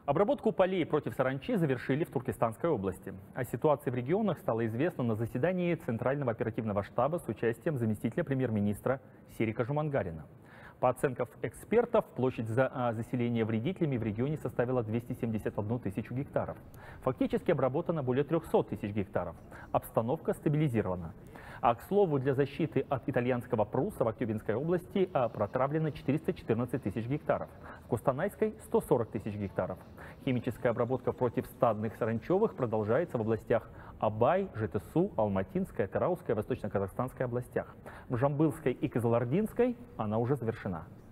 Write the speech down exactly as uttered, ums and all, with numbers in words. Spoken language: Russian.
Обработку полей против саранчи завершили в Туркестанской области. О ситуации в регионах стало известно на заседании Центрального оперативного штаба с участием заместителя премьер-министра Серика Жумангарина. По оценкам экспертов, площадь за заселения вредителями в регионе составила двести семьдесят одну тысячу гектаров. Фактически обработано более трёхсот тысяч гектаров. Обстановка стабилизирована. А, к слову, для защиты от итальянского пруса в Актюбинской области протравлено четыреста четырнадцать тысяч гектаров. В Костанайской – сто сорок тысяч гектаров. Химическая обработка против стадных саранчевых продолжается в областях Абай, Жетысу, Алматинская, Тарауская, Восточно-Казахстанской областях. В Жамбылской и Кызылординской она уже завершена.